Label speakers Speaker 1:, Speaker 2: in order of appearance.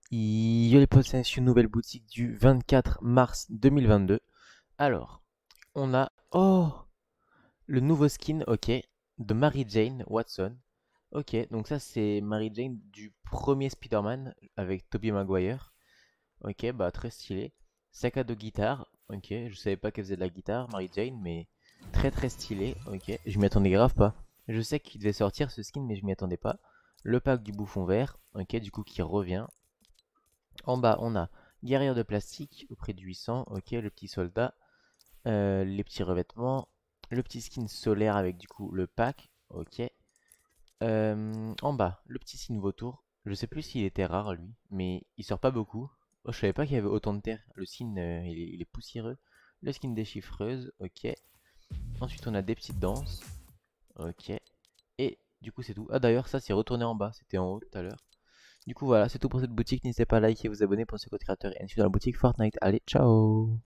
Speaker 1: Yo les potes, c'est une nouvelle boutique du 24 mars 2022. Alors, on a... Oh! Le nouveau skin, ok, de Mary Jane Watson. Ok, donc ça c'est Mary Jane du premier Spider-Man avec Tobey Maguire. Ok, bah très stylé. Sac à dos guitare, ok, je savais pas qu'elle faisait de la guitare, Mary Jane, mais très très stylé, ok. Je m'y attendais grave pas. Je sais qu'il devait sortir ce skin, mais je m'y attendais pas. Le pack du bouffon vert, ok, du coup qui revient. En bas, on a guerrière de plastique au prix de 800. Ok, le petit soldat, les petits revêtements, le petit skin solaire avec du coup le pack. Ok. En bas, le petit skin vautour. Je sais plus s'il était rare lui, mais il sort pas beaucoup. Oh, je savais pas qu'il y avait autant de terre. Le skin, il est poussiéreux. Le skin déchiffreuse. Ok. Ensuite, on a des petites danses. Ok. Et du coup, c'est tout. Ah, d'ailleurs, ça c'est retourné en bas. C'était en haut tout à l'heure. Du coup, voilà, c'est tout pour cette boutique. N'hésitez pas à liker, vous abonner pour ce code créateur et ainsi dans la boutique Fortnite. Allez, ciao!